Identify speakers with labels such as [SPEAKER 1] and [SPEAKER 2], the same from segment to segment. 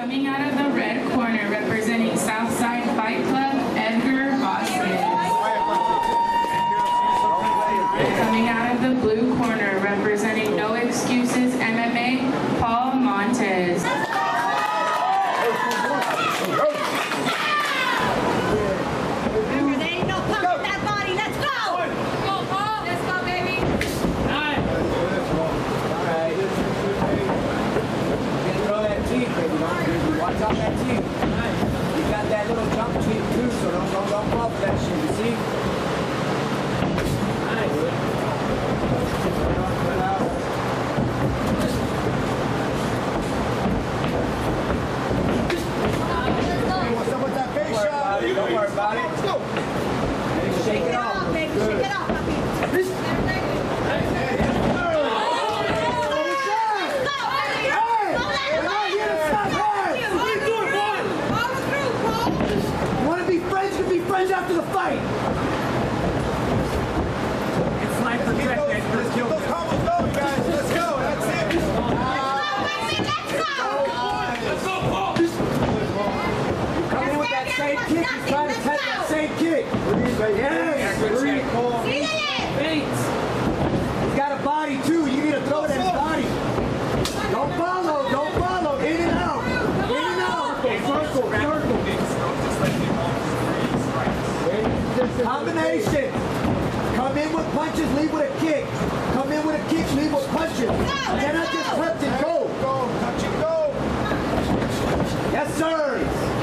[SPEAKER 1] Coming out of the red corner, representing Southside Fight Club, Edgar Vasquez. Coming out of the blue corner, representing No Excuses MMA, Paul Montes.
[SPEAKER 2] Watch out that team. You got that little jump team too, so don't pop that shit, you see? Nice. What's up with that face shot? Don't worry about it. Let's go. Shake it off, baby. Shake it off, puppy.
[SPEAKER 3] After the fight. It's like the let's kill those combos going, guys. Let's go. That's it. Let's go, Paul. You come in with that same kick. You try to test that same kick. He's got a body too. You need to throw that body. Don't follow. Don't follow. In and out. In and out. Circle. Circle. Combination. Come in with punches, leave with a kick. Come in with a kick, leave with punches. Then I just clipped and go. Go, touch and go. Yes, sir.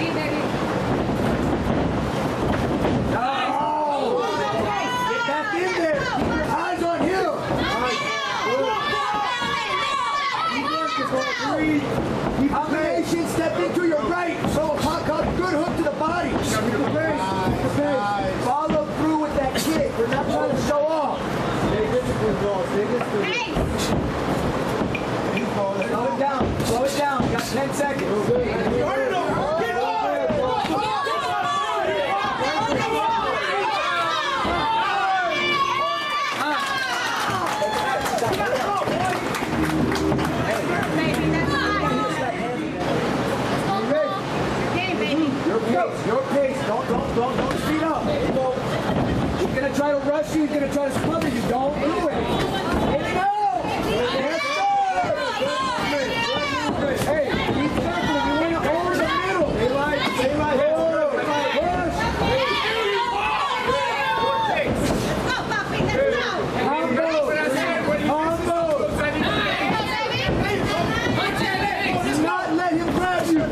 [SPEAKER 3] No. Get back in there. Keep your eyes on him. Combination, step into your right. So good hook to the body. Follow through with that kick. We're not trying to show off. Hey! Slow it down. Slow it down. You got 10 seconds. Your pace. Don't speed up. He's gonna try to rush you. He's gonna try to smother you. Don't do it. Yes, sir. Hey, be careful. You went over the middle. Stay right. Do not let him grab you.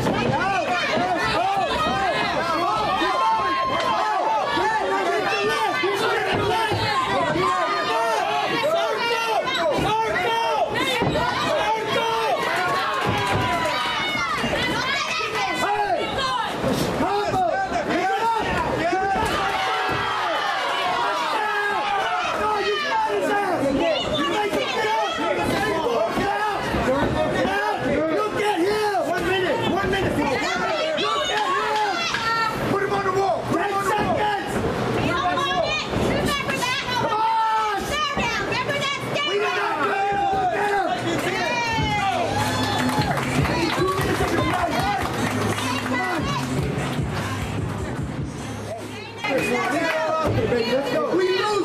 [SPEAKER 3] Let's go. We lose.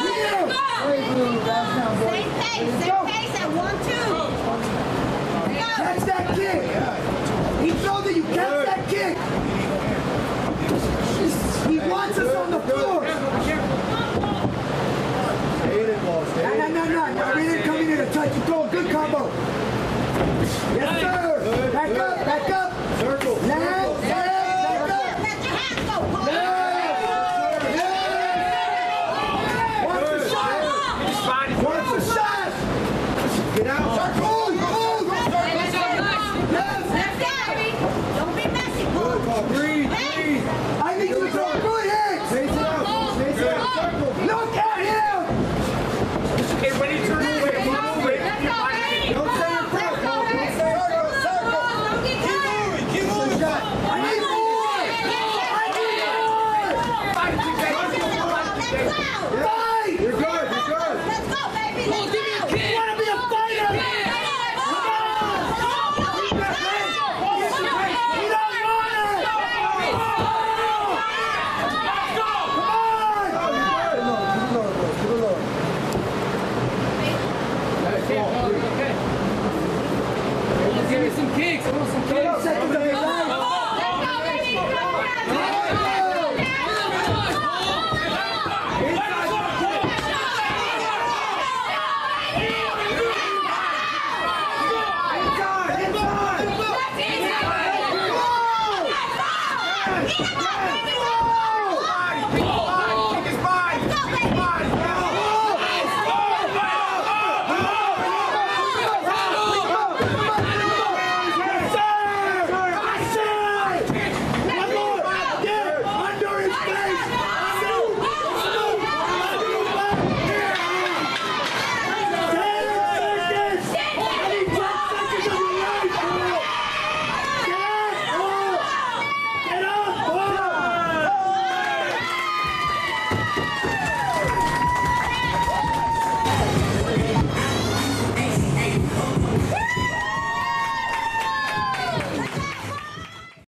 [SPEAKER 3] Same pace at 1-2. Catch that kick. He throws it. You catch that kick. He wants us on the floor. No. We didn't come in here to touch. You throw a good combo. Yes, sir. Back up. Circle. Land. Let your hands go, Paul. Get out. Circle. Move. Left side. Don't be messy, Paul. Breathe. I need you to throw good hits. Chase it out. Look at him. Hey, when he turns away, don't stay in front, Paul. Don't stay in front. Circle. Keep moving. Give me some kicks. I want some kicks.